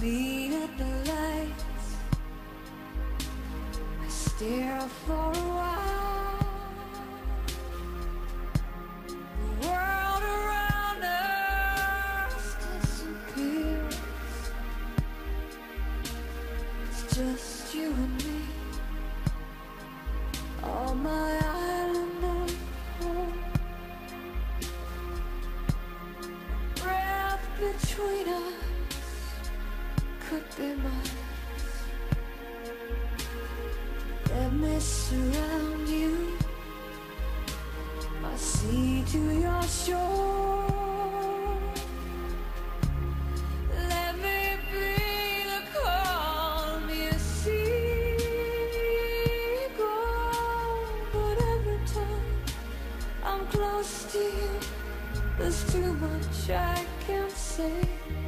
feet at the lights, I stare for a while. The world around us disappears. It's just you and me on my island of home. Breath between us could be mine. Let me surround you, my sea to your shore. Let me be the calm you seek. Oh, but every time I'm close to you, there's too much I can't say.